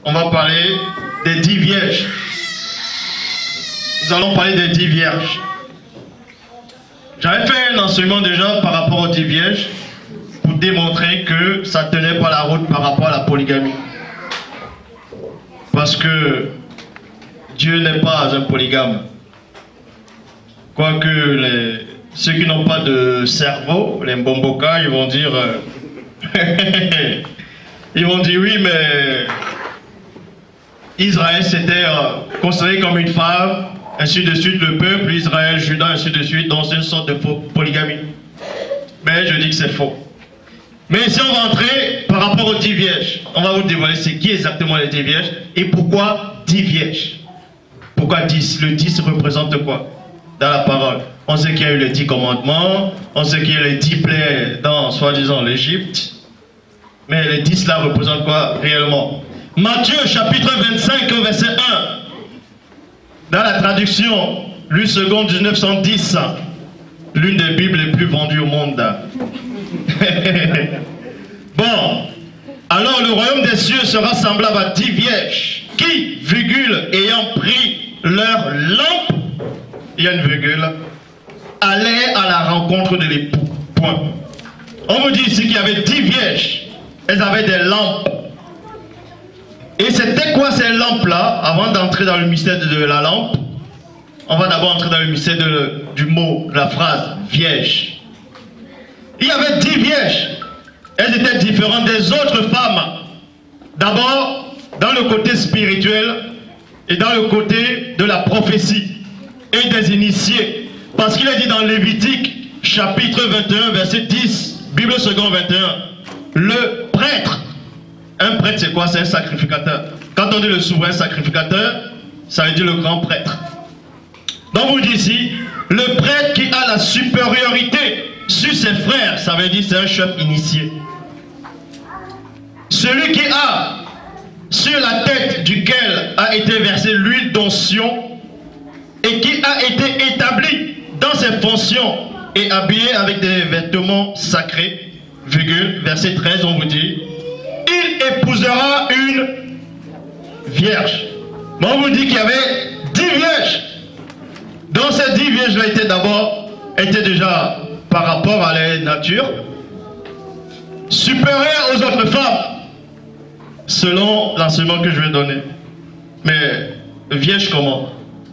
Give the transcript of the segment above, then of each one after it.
on va parler des 10 vierges. Nous allons parler des 10 vierges. J'avais fait un enseignement déjà par rapport aux 10 vierges pour démontrer que ça ne tenait pas la route par rapport à la polygamie. Parce que Dieu n'est pas un polygame. Quoique ceux qui n'ont pas de cerveau, les mbomboka, ils vont dire ils vont dire oui, mais Israël c'était considéré comme une femme, ainsi de suite, le peuple, Israël, Juda, ainsi de suite, dans une sorte de polygamie. Mais je dis que c'est faux. Mais si on va entrer par rapport aux 10 vierges, on va vous dévoiler c'est qui exactement les 10 vierges et pourquoi 10 vierges. Pourquoi 10? Le 10 représente quoi dans la parole? On sait qu'il y a eu les 10 commandements, on sait qu'il y a les 10 plaies dans, soi-disant, l'Égypte. Mais les 10 là représentent quoi réellement? Matthieu chapitre 25 verset 1. Dans la traduction, Louis II 1910, l'une des Bibles les plus vendues au monde. Bon, alors le royaume des cieux sera semblable à 10 vierges qui, virgule, ayant pris leur lampe, il y a une virgule, allaient à la rencontre de l'époux. Point. On vous dit ici qu'il y avait 10 vierges. Elles avaient des lampes. Et c'était quoi ces lampes-là? Avant d'entrer dans le mystère de la lampe, on va d'abord entrer dans le mystère du mot, de la phrase vierge. Il y avait 10 vierges. Elles étaient différentes des autres femmes. D'abord, dans le côté spirituel et dans le côté de la prophétie et des initiés. Parce qu'il est dit dans Lévitique, chapitre 21, verset 10, Bible seconde 21, le prêtre. Un prêtre, c'est quoi? C'est un sacrificateur. Quand on dit le souverain sacrificateur, ça veut dire le grand prêtre. Donc vous dites ici, le prêtre qui a la supériorité sur ses frères, ça veut dire c'est un chef initié. Celui qui a sur la tête duquel a été versée l'huile d'onction et qui a été établi dans ses fonctions et habillé avec des vêtements sacrés, virgule, verset 13, on vous dit, il épousera une vierge. Mais on vous dit qu'il y avait 10 vierges. Donc ces 10 vierges-là étaient déjà par rapport à la nature supérieures aux autres femmes, selon l'enseignement que je vais donner. Mais vierge comment?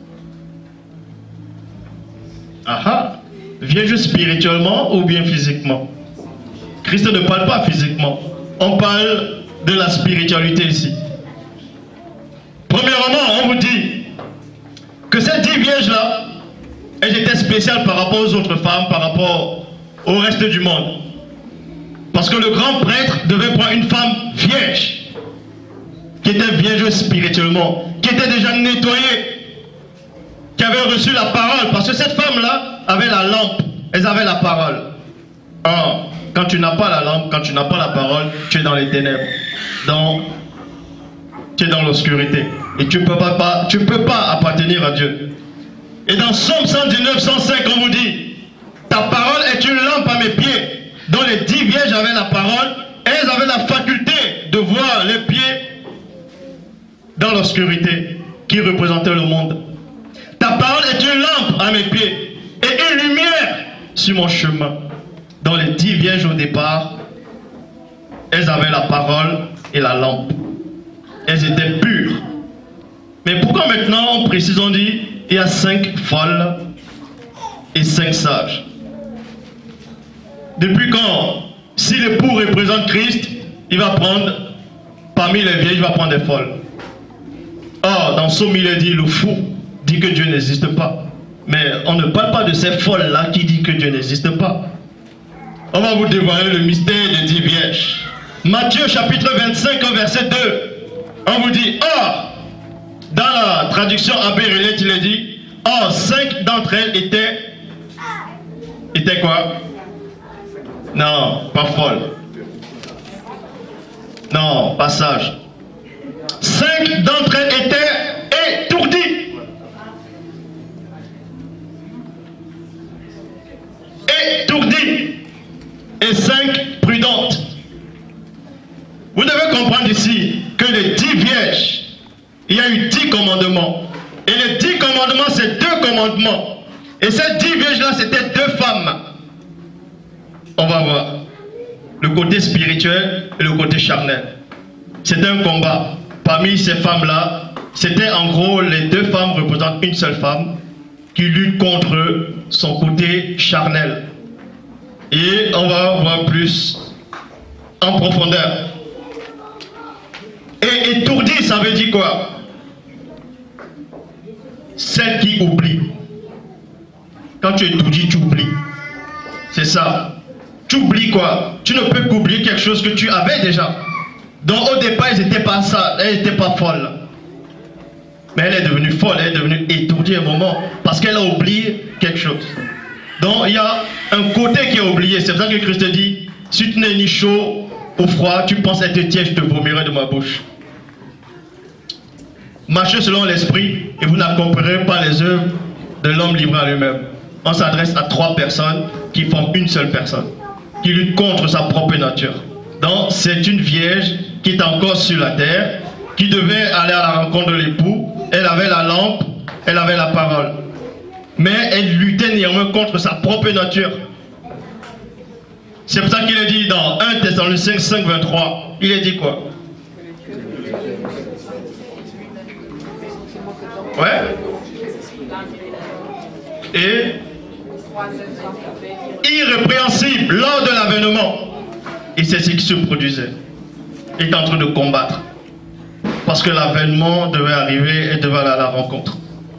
Aha, vierge spirituellement ou bien physiquement? Christ ne parle pas physiquement. On parle de la spiritualité ici. Premièrement, on vous dit que ces 10 vierges-là, elles étaient spéciales par rapport aux autres femmes, par rapport au reste du monde. Parce que le grand prêtre devait prendre une femme vierge, qui était vierge spirituellement, qui était déjà nettoyée, qui avait reçu la parole. Parce que cette femme-là avait la lampe, elles avaient la parole. Or, quand tu n'as pas la lampe, quand tu n'as pas la parole, tu es dans les ténèbres. Donc, tu es dans l'obscurité. Et tu ne peux pas appartenir à Dieu. Et dans Somme 119, 105, on vous dit, ta parole est une lampe à mes pieds. Dont les 10 vierges avaient la parole, et elles avaient la faculté de voir les pieds dans l'obscurité qui représentait le monde. Ta parole est une lampe à mes pieds et une lumière sur mon chemin. Dans les 10 vierges au départ, elles avaient la parole et la lampe. Elles étaient pures. Mais pourquoi maintenant on précise, on dit, il y a 5 folles et 5 sages? Depuis quand, si l'époux représente Christ, il va prendre, parmi les vieilles, il va prendre des folles. Or, dans Somme, il est dit, le fou dit que Dieu n'existe pas. Mais on ne parle pas de ces folles-là qui dit que Dieu n'existe pas. On va vous dévoiler le mystère des 10 vierges. Matthieu chapitre 25, verset 2. On vous dit, or, dans la traduction Abbé Relette, il est dit, or, 5 d'entre elles étaient quoi? Non, pas folle. Non, pas sage. 5 d'entre elles étaient étourdies. Étourdies. Et 5 prudentes. Vous devez comprendre ici que les 10 vierges il y a eu 10 commandements. Et les 10 commandements, c'est 2 commandements. Et ces 10 vierges-là, c'était 2 femmes. On va voir. Le côté spirituel et le côté charnel. C'était un combat. Parmi ces femmes-là, c'était en gros les 2 femmes représentent une seule femme qui lutte contre son côté charnel. Et on va voir plus en profondeur. Et étourdi, ça veut dire quoi? Celle qui oublie. Quand tu étourdis, tu oublies. C'est ça. Tu oublies quoi? Tu ne peux qu'oublier quelque chose que tu avais déjà. Donc au départ, elles n'étaient pas ça, elles n'étaient pas folles. Mais elle est devenue folle, elle est devenue étourdie à un moment parce qu'elle a oublié quelque chose. Donc il y a un côté qui est oublié. C'est pour ça que Christ dit, si tu n'es ni chaud ou froid, tu penses être tiède, je te vomirai de ma bouche. Marchez selon l'esprit et vous n'accomplirez pas les œuvres de l'homme livré à lui-même. On s'adresse à 3 personnes qui forment une seule personne, qui lutte contre sa propre nature. Donc c'est une vierge qui est encore sur la terre, qui devait aller à la rencontre de l'époux. Elle avait la lampe, elle avait la parole. Mais elle luttait néanmoins contre sa propre nature. C'est pour ça qu'il est dit dans 1 Thessaloniciens 5, 23. Il est dit quoi? Ouais. Et irrépréhensible lors de l'avènement. Et c'est ce qui se produisait. Il est en train de combattre. Parce que l'avènement devait arriver et devait aller à la rencontre.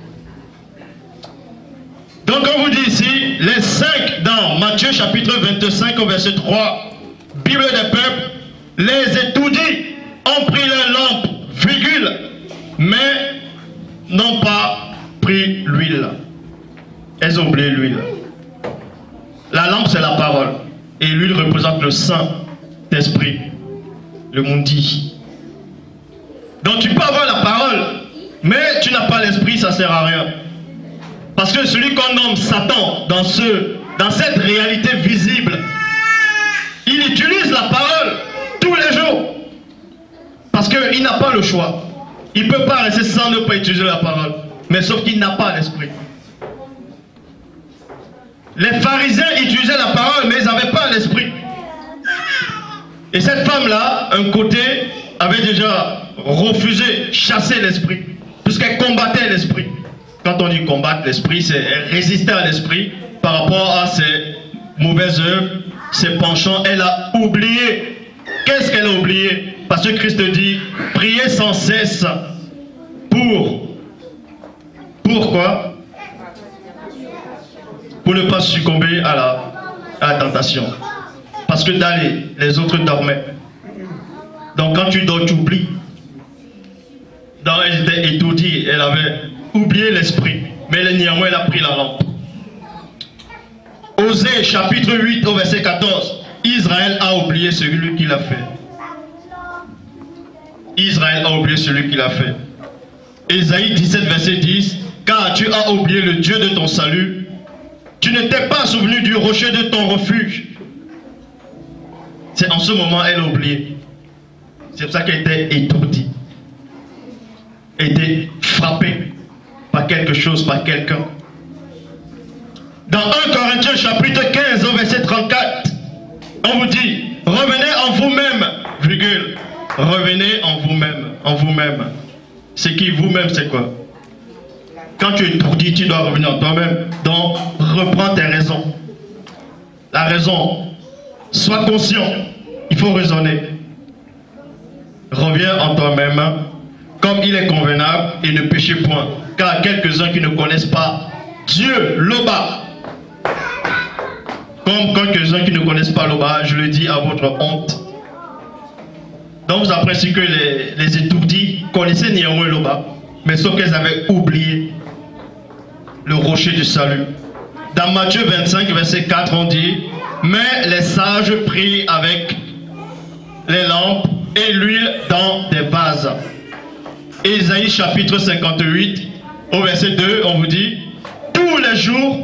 Donc on vous dit ici, les 5 dans Matthieu chapitre 25 au verset 3, Bible des peuples, les étourdis ont pris leur lampe, virgule, mais n'ont pas pris l'huile. Elles ont oublié l'huile. La lampe c'est la parole. Et l'huile représente le Saint-Esprit, le mundi. Donc tu peux avoir la parole, mais tu n'as pas l'esprit, ça ne sert à rien. Parce que celui qu'on nomme Satan dans cette réalité visible, il utilise la parole tous les jours. Parce qu'il n'a pas le choix. Il ne peut pas rester sans ne pas utiliser la parole. Mais sauf qu'il n'a pas l'esprit. Les pharisiens utilisaient la parole, mais ils n'avaient pas l'esprit. Et cette femme-là, un côté, avait déjà refusé, chassé l'esprit. Puisqu'elle combattait l'esprit. Quand on dit combattre l'esprit, c'est résister à l'esprit par rapport à ses mauvaises œuvres, ses penchants. Elle a oublié. Qu'est-ce qu'elle a oublié? Parce que Christ dit, priez sans cesse pour quoi? Pour ne pas succomber à la tentation. Parce que d'aller, les autres dormaient. Donc quand tu dors, tu oublies. Donc elle était étourdie, elle avait oublié l'esprit. Mais néanmoins, elle a pris la lampe. Osée chapitre 8 au verset 14. Israël a oublié celui qui l'a fait. Israël a oublié celui qui l'a fait. Ésaïe 17 verset 10. Car tu as oublié le Dieu de ton salut. Tu ne t'es pas souvenu du rocher de ton refuge. C'est en ce moment elle a oublié. C'est pour ça qu'elle était étourdie. Elle était frappée par quelque chose, par quelqu'un. Dans 1 Corinthiens chapitre 15 au verset 34, on vous dit, revenez en vous-même, virgule, revenez en vous-même, en vous-même. C'est qui vous-même, c'est quoi? Quand tu es étourdi, tu dois revenir en toi-même. Donc, reprends tes raisons. La raison, sois conscient, il faut raisonner. Reviens en toi-même, comme il est convenable, et ne péchez point. Car quelques-uns qui ne connaissent pas Dieu, l'Oba, comme quelques-uns qui ne connaissent pas l'Oba, je le dis à votre honte. Donc vous appréciez que les étourdis connaissaient néanmoins l'Oba, mais sauf qu'elles avaient oublié le rocher du salut. Dans Matthieu 25, verset 4, on dit, mais les sages prient avec les lampes et l'huile dans des vases. Ésaïe chapitre 58, au verset 2, on vous dit, tous les jours,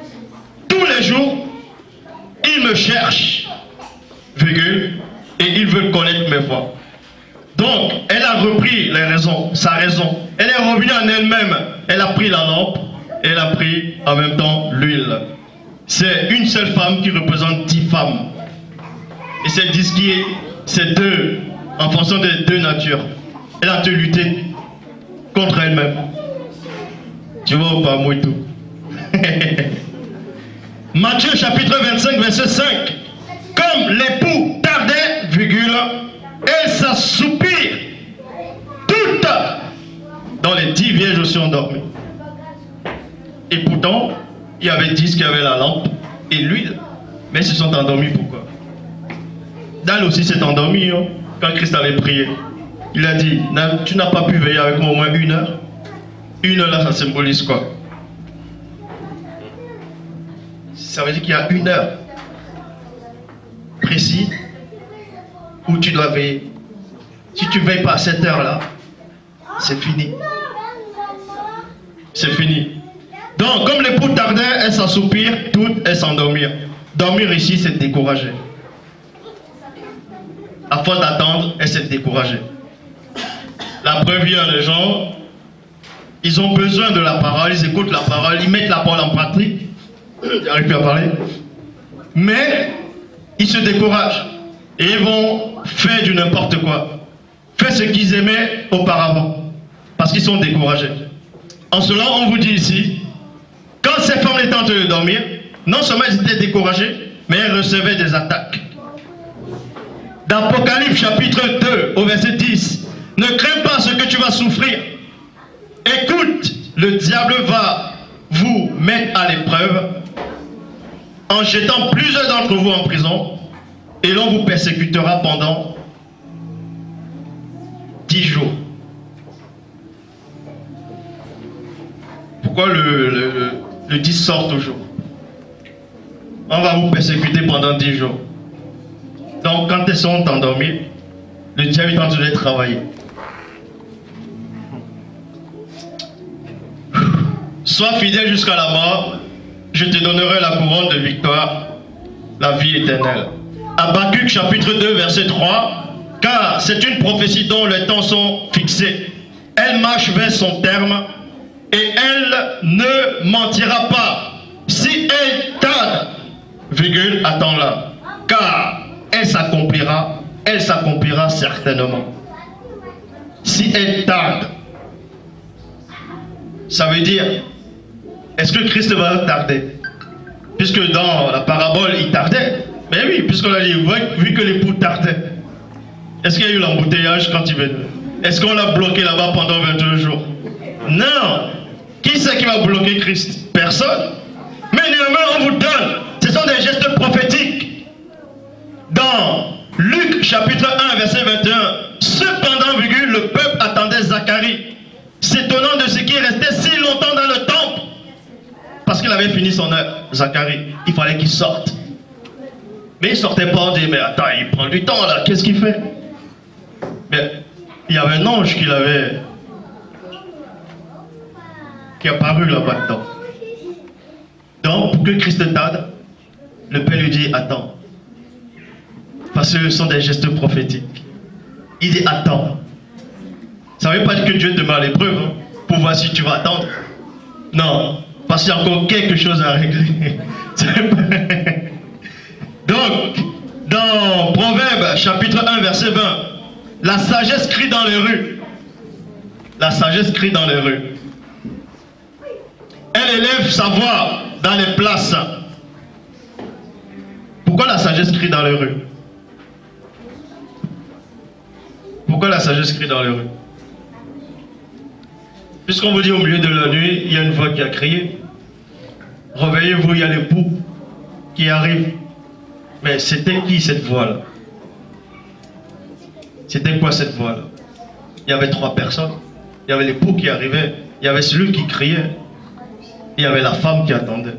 ils me cherchent, virgule, et ils veulent connaître mes voies. Donc, elle a a repris sa raison. Elle est revenue en elle-même. Elle a pris la lampe. Elle a pris en même temps l'huile. C'est une seule femme qui représente 10 femmes. Et c'est disqué, c'est deux, en fonction des deux natures. Elle a dû lutter contre elle-même. Tu vois ou pas, moi et tout. Matthieu chapitre 25, verset 5. Comme l'époux tardait, virgule, elle s'assoupire. Toutes dans les 10 vierges aussi endormies. Et pourtant, il y avait 10 qui avaient la lampe et l'huile. Mais ils se sont endormis, pourquoi? Dan aussi s'est endormi hein, quand Christ avait prié. Il a dit, tu n'as pas pu veiller avec moi au moins 1 heure. 1 heure là, ça symbolise quoi? Ça veut dire qu'il y a 1 heure précise où tu dois veiller. Si tu ne veilles pas à cette heure-là, c'est fini. C'est fini. Donc, comme l'époux tardait, elle s'assoupir, toutes elles s'endormirent. Dormir ici, c'est décourager. À force d'attendre, elle s'est découragée. La preuve, il y a des gens, ils ont besoin de la parole, ils écoutent la parole, ils mettent la parole en pratique. J'arrive plus à parler. Mais, ils se découragent. Et ils vont faire du n'importe quoi. Faire ce qu'ils aimaient auparavant. Parce qu'ils sont découragés. En cela, on vous dit ici, quand ces femmes étaient en train de dormir, non seulement elles étaient découragées, mais elles recevaient des attaques. Dans Apocalypse chapitre 2, au verset 10, ne crains pas ce que tu vas souffrir. Écoute, le diable va vous mettre à l'épreuve en jetant plusieurs d'entre vous en prison et l'on vous persécutera pendant 10 jours. Pourquoi le 10 sort toujours? On va vous persécuter pendant 10 jours. Donc quand elles sont endormies, le diable est en train de travailler. Sois fidèle jusqu'à la mort, je te donnerai la couronne de victoire, la vie éternelle. Habakkuk chapitre 2 verset 3. Car c'est une prophétie dont les temps sont fixés. Elle marche vers son terme et elle ne mentira pas. Si elle tarde, virgule, attends-la. Car elle s'accomplira certainement. Si elle tarde, ça veut dire, est-ce que Christ va tarder? Puisque dans la parabole, il tardait. Mais oui, puisqu'on a dit, vu que l'époux tardait. Est-ce qu'il y a eu l'embouteillage quand il venait? Est-ce qu'on l'a bloqué là-bas pendant 22 jours? Non. Qui c'est qui va bloquer Christ? Personne. Mais néanmoins, on vous donne. Ce sont des gestes prophétiques. Dans Luc chapitre 1, verset 21. Cependant, virgule, le peuple attendait Zacharie, s'étonnant de ce qui restait si longtemps dans le temple. Parce qu'il avait fini son œuvre, Zacharie. Il fallait qu'il sorte. Mais il ne sortait pas, on dit, mais attends, il prend du temps là, qu'est-ce qu'il fait? Mais il y avait un ange qui est apparu là-bas dedans. Donc, pour que Christ tarde, le Père lui dit, attends. Parce que ce sont des gestes prophétiques. Il dit, attends. Ça ne veut pas dire que Dieu te met à l'épreuve hein, pour voir si tu vas attendre. Non, parce qu'il y a encore quelque chose à régler. Donc, dans Proverbe chapitre 1, verset 20, la sagesse crie dans les rues. La sagesse crie dans les rues. Elle élève sa voix dans les places. Pourquoi la sagesse crie dans les rues? Pourquoi la sagesse crie dans les rues? Puisqu'on vous dit au milieu de la nuit, il y a une voix qui a crié. Réveillez-vous, il y a l'époux qui arrive. Mais c'était qui cette voix-là? C'était quoi cette voix-là? Il y avait 3 personnes. Il y avait l'époux qui arrivait. Il y avait celui qui criait. Il y avait la femme qui attendait.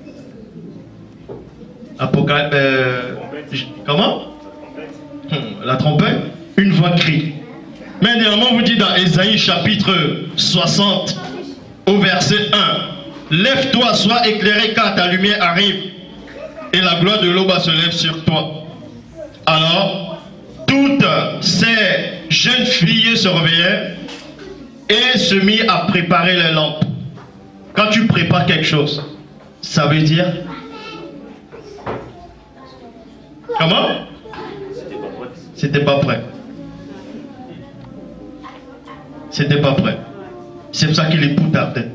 Comment? La trompette. Une voix crie. Mais néanmoins, on vous dit dans Ésaïe chapitre 60, au verset 1. Lève-toi, sois éclairé car ta lumière arrive. Et la gloire de l'aube se lève sur toi. Alors, toutes ces jeunes filles se réveillèrent et se mirent à préparer les lampes. Quand tu prépares quelque chose, ça veut dire... Comment? C'était pas prêt. C'était pas prêt. C'est pour ça que l'époux tardait.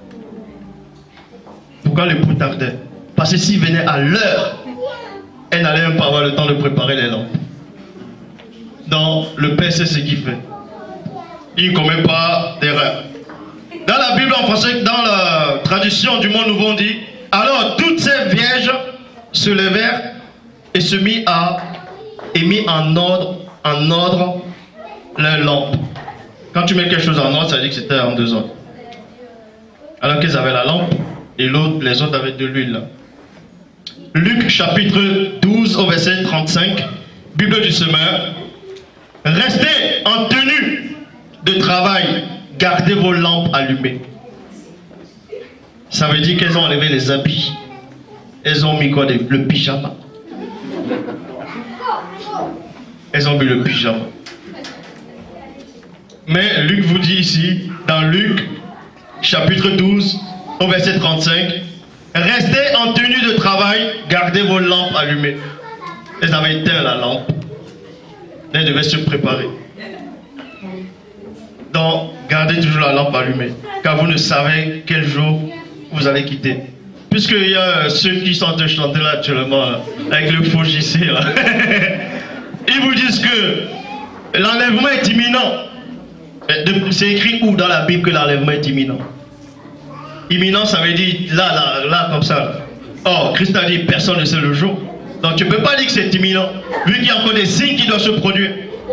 Pourquoi l'époux tardait? Parce que s'il venait à l'heure, elle n'allait même pas avoir le temps de préparer les lampes. Donc, le Père sait ce qu'il fait. Il ne commet pas d'erreur. Dans la Bible en français, dans la traduction du Monde Nouveau, on dit: alors toutes ces vierges se levèrent et se mit en ordre leurs lampes. Quand tu mets quelque chose en ordre, ça veut dire que c'était en désordre. Alors qu'ils avaient la lampe et les autres avaient de l'huile. Luc chapitre 12 au verset 35, Bible du semeur. Restez en tenue de travail, gardez vos lampes allumées. Ça veut dire qu'elles ont enlevé les habits. Elles ont mis quoi? Le pyjama. Elles ont mis le pyjama. Mais Luc vous dit ici, dans Luc chapitre 12 au verset 35, restez en tenue de travail, gardez vos lampes allumées. Elles avaient éteint la lampe. Elles devaient se préparer. Donc, gardez toujours la lampe allumée, car vous ne savez quel jour vous allez quitter. Puisqu'il y a ceux qui sont en train de chanter là actuellement, là, avec le faux JC, là. Ils vous disent que l'enlèvement est imminent. C'est écrit où dans la Bible que l'enlèvement est imminent? Imminent, ça veut dire là, comme ça. Là. Or, Christ a dit, personne ne sait le jour. Donc tu ne peux pas dire que c'est imminent, vu qu'il y a encore des signes qui doivent se produire.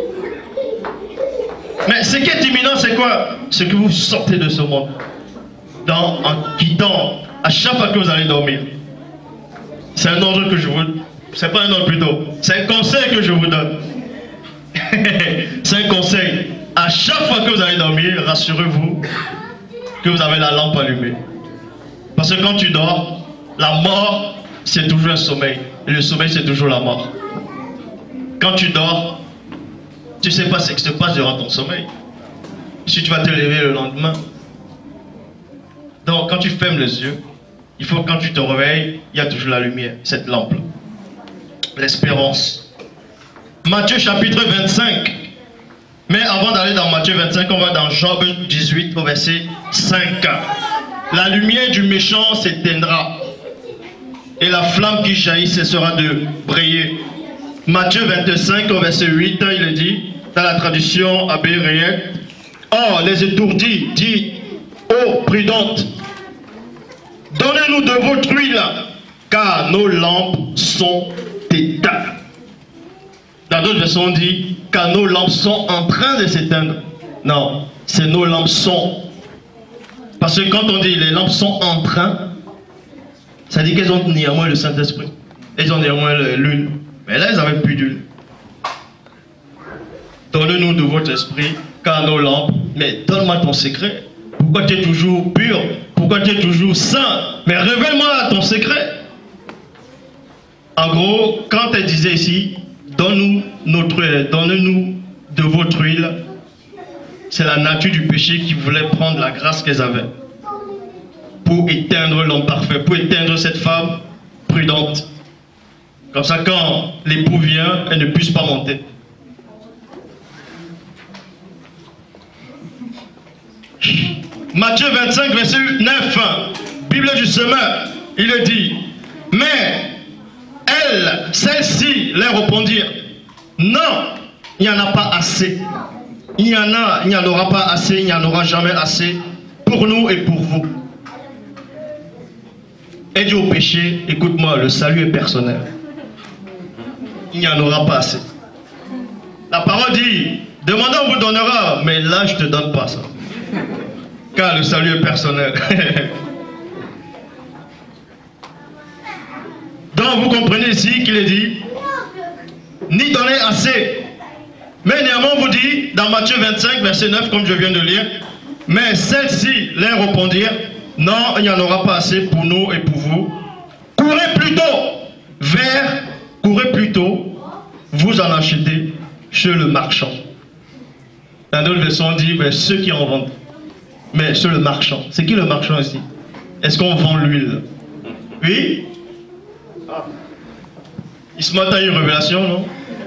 Mais ce qui est imminent, c'est quoi? C'est que vous sortez de ce monde. En quittant, à chaque fois que vous allez dormir. C'est un ordre que je vous... C'est pas un ordre plutôt. C'est un conseil que je vous donne. C'est un conseil. À chaque fois que vous allez dormir, rassurez-vous que vous avez la lampe allumée. Parce que quand tu dors, la mort, c'est toujours un sommeil. Et le sommeil, c'est toujours la mort. Quand tu dors, tu ne sais pas ce qui se passe durant ton sommeil. Si tu vas te lever le lendemain. Donc, quand tu fermes les yeux, il faut que quand tu te réveilles, il y a toujours la lumière, cette lampe. L'espérance. Matthieu chapitre 25. Mais avant d'aller dans Matthieu 25, on va dans Job 18 au verset 5. La lumière du méchant s'éteindra et la flamme qui jaillit cessera de briller. Matthieu 25 au verset 8, il est dit, dans la traduction Abbé Réel: or les étourdis dit ô prudentes, donnez-nous de votre huile, car nos lampes sont éteintes. Dans d'autres versions on dit, car nos lampes sont en train de s'éteindre. Non, c'est nos lampes sont. Parce que quand on dit les lampes sont en train, ça dit qu'elles ont néanmoins le Saint-Esprit. Elles ont néanmoins l'huile. Mais là, elles n'avaient plus d'huile. Donne-nous de votre esprit, car nos lampes. Mais donne-moi ton secret. Pourquoi tu es toujours pur? Pourquoi tu es toujours saint? Mais révèle-moi ton secret. En gros, quand elle disait ici, donne-nous de votre huile, c'est la nature du péché qui voulait prendre la grâce qu'elles avaient pour éteindre l'homme parfait, pour éteindre cette femme prudente. Comme ça, quand l'époux vient, elle ne puisse pas monter. Matthieu 25, verset 9, Bible du semeur, il le dit, mais celles-ci leur répondirent, non, il n'y en a pas assez. Il y en aura pas assez, il n'y en aura jamais assez pour nous et pour vous. Et dit au péché, écoute-moi, le salut est personnel. Il n'y en aura pas assez. La parole dit, demandez, on vous donnera, mais là je ne te donne pas ça. Car le salut est personnel. Donc vous comprenez ici qu'il est dit, ni donner assez. Mais néanmoins on vous dit, dans Matthieu 25, verset 9, comme je viens de lire, mais celles-ci leur répondirent, non, il n'y en aura pas assez pour nous et pour vous. Courez plutôt, vous en achetez chez le marchand. Dans d'autres versions, on dit ben, ceux qui en vendent. Mais chez le marchand. C'est qui le marchand ici? Est-ce qu'on vend l'huile? Oui? Ah. Ismaël a eu une révélation, non?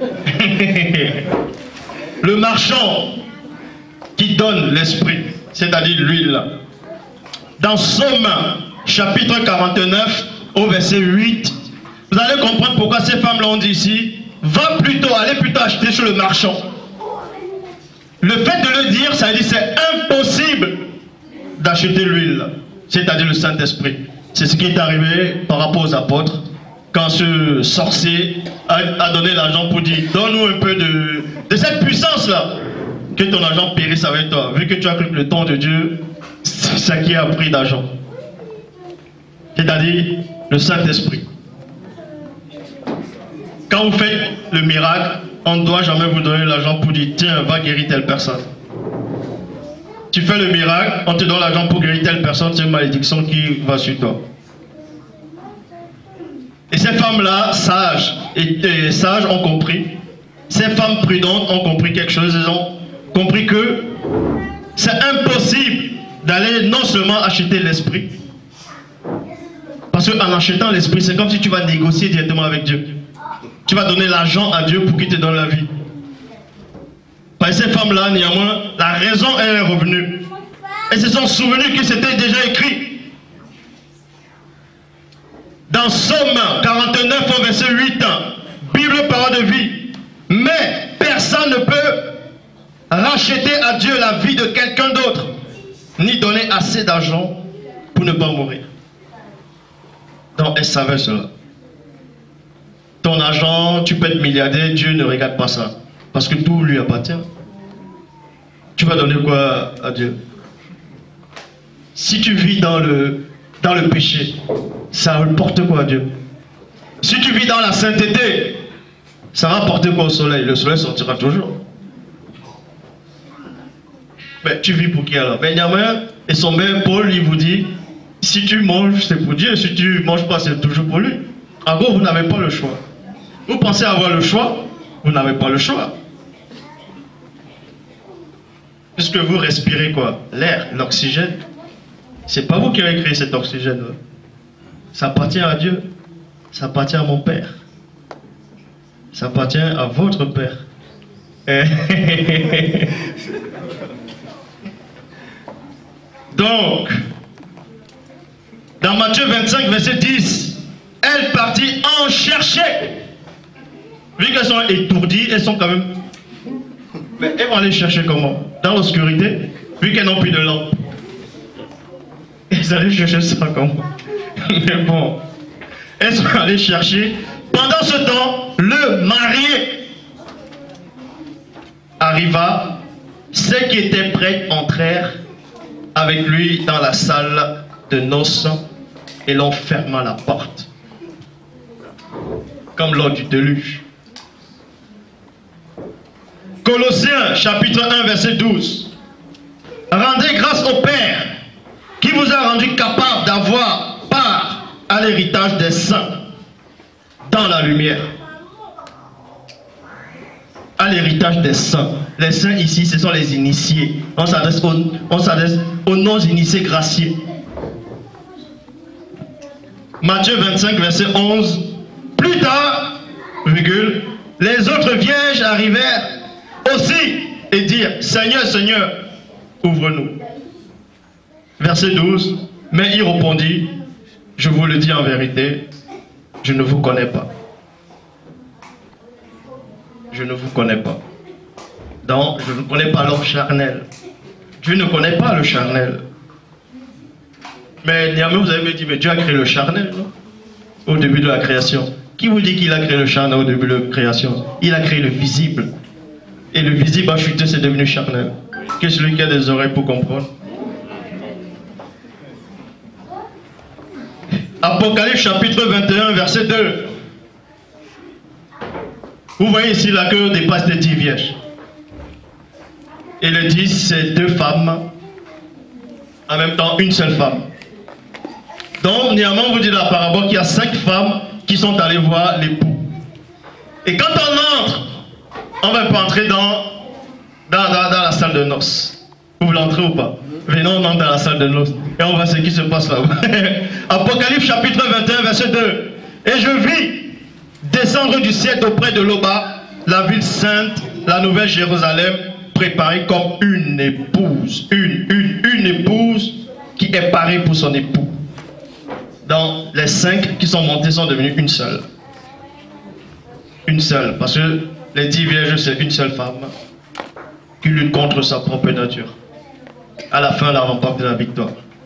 Le marchand qui donne l'esprit, c'est-à-dire l'huile. Dans Somme, chapitre 49, au verset 8, vous allez comprendre pourquoi ces femmes-là ont dit ici, allez plutôt acheter chez le marchand. Le fait de le dire, ça veut dire c'est impossible d'acheter l'huile, c'est-à-dire le Saint-Esprit. C'est ce qui est arrivé par rapport aux apôtres, quand ce sorcier a donné l'argent pour dire, donne-nous un peu de cette puissance-là, que ton argent périsse avec toi, vu que tu as cru que le temps de Dieu, c'est ça qui a pris d'argent. C'est-à-dire le Saint-Esprit. Quand vous faites le miracle, on ne doit jamais vous donner l'argent pour dire, tiens, va guérir telle personne. Tu fais le miracle, on te donne l'argent pour guérir telle personne, c'est une malédiction qui va sur toi. Et ces femmes-là, sages ont compris. Ces femmes prudentes ont compris quelque chose. Elles ont compris que c'est impossible d'aller non seulement acheter l'esprit. Parce qu'en achetant l'esprit, c'est comme si tu vas négocier directement avec Dieu. Tu vas donner l'argent à Dieu pour qu'il te donne la vie. Parce que ces femmes-là, néanmoins, la raison est revenue. Elles se sont souvenues que c'était déjà écrit. Dans Somme 49, au verset 8, Bible, parole de vie. Mais personne ne peut racheter à Dieu la vie de quelqu'un d'autre, ni donner assez d'argent pour ne pas mourir. Donc elle savait cela. Ton argent, tu peux être milliardaire, Dieu ne regarde pas ça. Parce que tout lui appartient. Tu vas donner quoi à Dieu? Si tu vis dans le péché, ça rapporte quoi à Dieu? Si tu vis dans la sainteté, ça va apporter quoi au soleil? Le soleil sortira toujours. Mais tu vis pour qui alors? Benjamin et son père Paul, il vous dit, si tu manges, c'est pour Dieu. Si tu ne manges pas, c'est toujours pour lui. En gros, vous n'avez pas le choix. Vous pensez avoir le choix, vous n'avez pas le choix. Puisque vous respirez quoi? L'air, l'oxygène. C'est pas vous qui avez créé cet oxygène. Ça appartient à Dieu. Ça appartient à mon Père. Ça appartient à votre Père. Donc, dans Matthieu 25, verset 10, elles partit en chercher. Vu qu'elles sont étourdies, elles sont quand même... Mais elles vont aller chercher comment? Dans l'obscurité, vu qu'elles n'ont plus de lampe. Elles allaient chercher ça comment? Mais bon, elles sont allées chercher. Pendant ce temps, le marié arriva. Ceux qui étaient prêts entrèrent avec lui dans la salle de noces et l'on ferma la porte. Comme lors du déluge. Colossiens chapitre 1 verset 12. Rendez grâce au Père qui vous a rendu capable d'avoir part à l'héritage des saints dans la lumière. À l'héritage des saints. Les saints ici, ce sont les initiés. On s'adresse aux non-initiés graciés. Matthieu 25 verset 11. Plus tard, virgule, les autres vierges arrivèrent aussi et dirent, Seigneur, Seigneur, ouvre-nous. Verset 12, mais il répondit, je vous le dis en vérité, je ne vous connais pas. Je ne vous connais pas. Donc, je ne connais pas l'homme charnel. Dieu ne connaît pas le charnel. Mais néanmoins, vous avez me dit, mais Dieu a créé le charnel, non? Au début de la création. Qui vous dit qu'il a créé le charnel au début de la création? Il a créé le visible. Et le visible a chuté, c'est devenu charnel. Que celui qui a des oreilles pour comprendre. Apocalypse chapitre 21, verset 2. Vous voyez ici la queue dépasse les 10 vierges. Et le 10, c'est 2 femmes. En même temps, une seule femme. Donc, néanmoins, on vous dit dans la parabole qu'il y a 5 femmes qui sont allées voir l'époux. Et quand on entre On va pas entrer dans la salle de noces. Vous voulez entrer ou pas? Venez, on entre dans la salle de noces. Et on voit ce qui se passe là-bas. Apocalypse chapitre 21, verset 2. Et je vis descendre du ciel auprès de l'Oba, la ville sainte, la nouvelle Jérusalem, préparée comme une épouse. Une épouse qui est parée pour son époux. Dans les 5 qui sont montés sont devenus une seule. Une seule. Parce que les 10 vierges, c'est une seule femme qui lutte contre sa propre nature. À la fin, elle a remporté la victoire.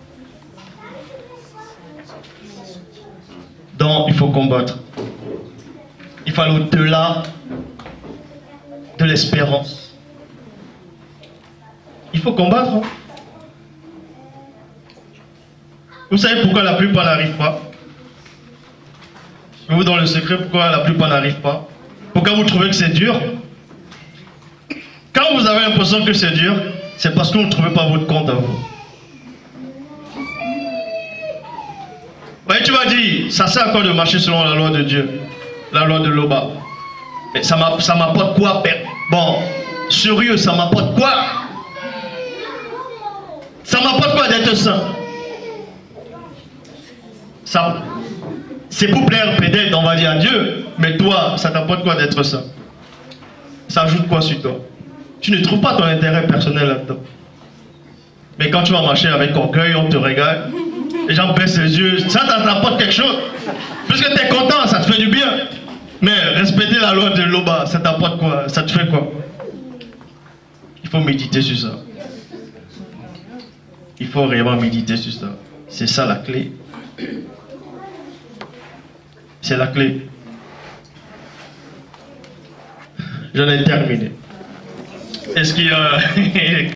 Donc, il faut combattre. Il faut aller au-delà de l'espérance. Il faut combattre. Hein? Vous savez pourquoi la plupart n'arrivent pas? Je vous donne le secret pourquoi la plupart n'arrivent pas. Pourquoi vous trouvez que c'est dur? Quand vous avez l'impression que c'est dur, c'est parce que vous ne trouvez pas votre compte à vous. Ouais, tu vas dire, ça sert à quoi de marcher selon la loi de Dieu, la loi de l'Oba? Ça m'apporte quoi? Bon, sérieux, ça m'apporte quoi? Ça m'apporte quoi d'être saint? C'est pour plaire peut-être, on va dire à Dieu, mais toi, ça t'apporte quoi d'être saint? Ça ajoute quoi sur toi? Tu ne trouves pas ton intérêt personnel là-dedans. Mais quand tu vas marcher avec orgueil, on te regarde, les gens baissent les yeux, ça t'apporte quelque chose. Puisque tu es content, ça te fait du bien. Mais respecter la loi de l'Oba, ça t'apporte quoi? Ça te fait quoi? Il faut méditer sur ça. Il faut réellement méditer sur ça. C'est ça la clé. C'est la clé. J'en ai terminé. Est-ce qu'il y a...